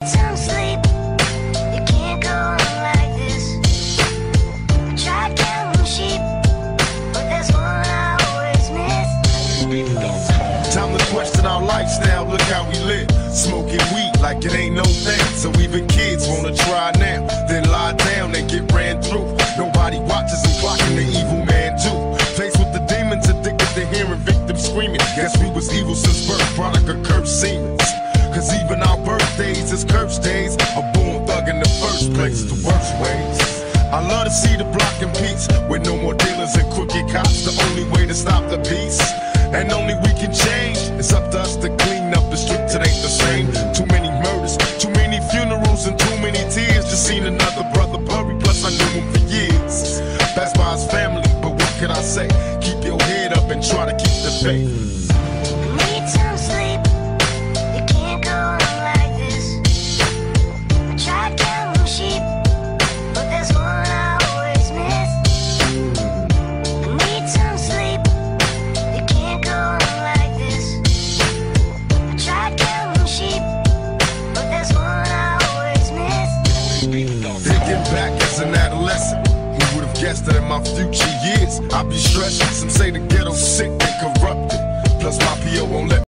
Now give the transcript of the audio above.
Some sleep, you can't go on like this. I tried counting sheep, but there's one I always miss. Time to question our lifestyle, look how we live. Smoking weed like it ain't no thing. So even kids wanna try now, then lie down, they get ran through. Nobody watches and clocking the evil man too. Faced with the demons, addicted to hearing victims screaming. Guess we was evil since birth, product of cursed seemens. Cause even our birthdays is cursed days. A born thug in the first place, the worst ways. I love to see the block in peace, with no more dealers and crooked cops. The only way to stop the peace, and only we can change. It's up to us to clean up the streets, it ain't the same. Too many murders, too many funerals, and too many tears. Just seen another brother buried, plus I knew him for years. Passed by his family, but what can I say? Keep your head up and try to keep the faith. Need some sleep, you can't go on like this. I tried counting sheep, but there's one I always miss. Need some sleep, you can't go on like this. I tried counting sheep, but there's one I always miss. Thinking back as an adolescent, who would have guessed that in my future years I'd be stressing. Some say the ghetto's sick and corrupted, plus my PO won't let